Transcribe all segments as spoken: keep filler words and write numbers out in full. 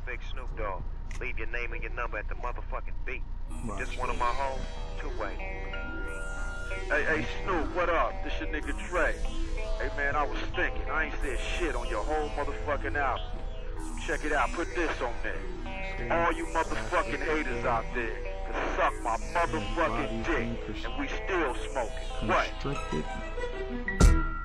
Big Snoop Dogg. Leave your name and your number at the motherfucking beat. Just one of my hoes, two-way. Hey, hey, Snoop, what up? This your nigga Dre. Hey, man, I was thinking. I ain't said shit on your whole motherfucking album. Check it out. Put this on there. All you motherfucking haters out there can suck my motherfucking dick, and we still smoking. What?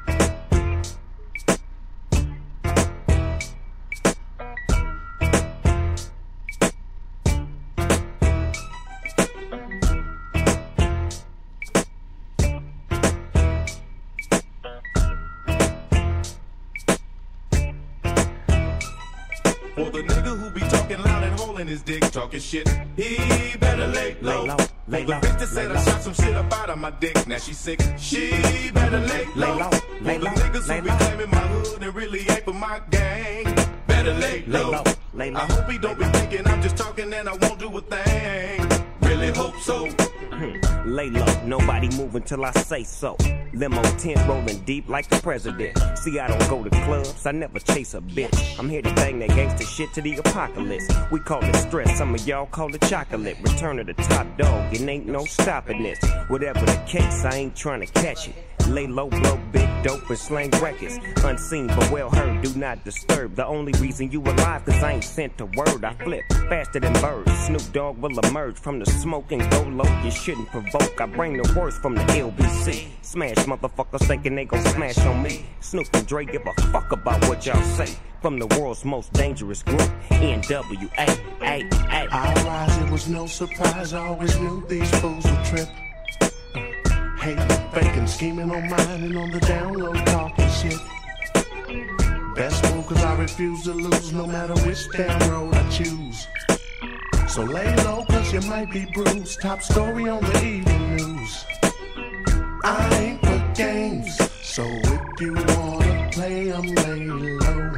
For the nigga who be talking loud and holding his dick, talking shit, he better lay low. Lay low, lay the low, bitch that said lay I low. shot some shit up out of my dick, now she sick, she better lay low. Lay low, lay For the low, niggas lay who be low. claiming my hood and really ain't for my gang, better lay Lay low. low, lay low. I hope he don't be thinking I'm just talking and I won't do a thing. Really hope so. Lay low, nobody moving till I say so. Limo tent rolling deep like the president. See, I don't go to clubs, I never chase a bitch. I'm here to bang that gangster shit to the apocalypse. We call it stress, some of y'all call it chocolate. Return of the top dog, it ain't no stopping this. Whatever the case, I ain't trying to catch it. Lay low, blow big dope and slang records. Unseen but well heard, do not disturb. The only reason you alive, cause I ain't sent a word. I flip faster than birds. Snoop Dogg will emerge from the smoke and go low. You shouldn't provoke, I bring the worst from the L B C. Smash motherfuckers thinking they gon' smash on me. Snoop and Dre give a fuck about what y'all say. From the world's most dangerous group, N W A, A, A. I rise, it was no surprise, I always knew these fools would trip. Hating, faking, scheming on mine and on the down low talking shit. Best move cause I refuse to lose no matter which damn road I choose. So lay low cause you might be bruised. Top story on the evening news. I ain't for games, so if you wanna play 'em, lay low.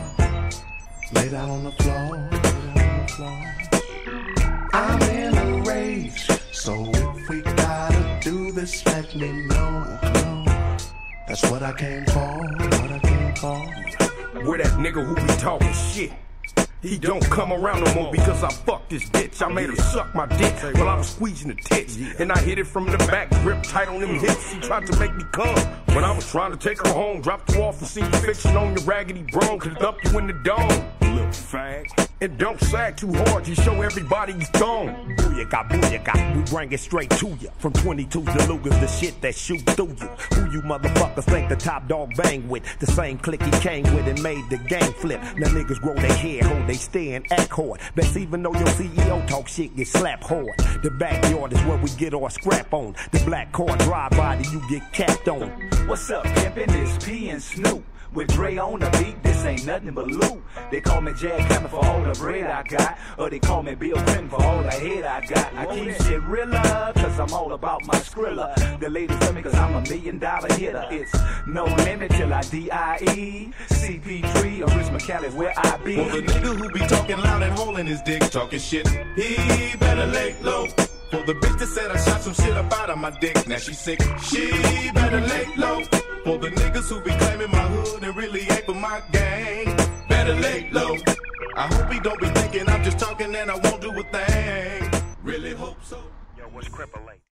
Lay down on the floor, lay down on the floor. I'm in a rage, so if we gotta do this, let me know. That's what I came for, what I came for. Where that nigga who be talking shit, he don't come around no more because I fucked this bitch. I made her suck my dick while I was squeezing the tits. And I hit it from the back, grip tight on them hips. She tried to make me come when I was trying to take her home. Dropped you off and see you fixing on your raggedy bro. Could dump you in the dome, little fag. And don't sag too hard, you show everybody you gone. Booyaka, booyaka, we bring it straight to you. From twenty-twos to Lugers, the shit that shoot through you. Who you motherfuckers think the top dog bang with? The same clique he came with and made the game flip. Now niggas grow their hair, hold they stand, act hard. Best even though your C E O talk shit, get slapped hard. The backyard is where we get our scrap on. The black car drive body, you get capped on. What's up, pimpin'? It's P and Snoop. With Dre on the beat, this ain't nothing but loot. They call me Jack Cameron for all the bread I got, or they call me Bill Clinton for all the head I got. I keep shit realer, cause I'm all about my skrilla. The ladies love me cause I'm a million dollar hitter. It's no limit till I D I E. C P three or Rich McCallie where I be. For the nigga who be talking loud and holding his dick, talking shit, he better lay low. For the bitch that said I shot some shit up out of my dick, now she sick, she better lay low. For the niggas who be claiming my hood and really ain't for my gang, better lay low. I hope he don't be thinking I'm just talking and I won't do a thing. Really hope so. Yo, what's Cripple Lake?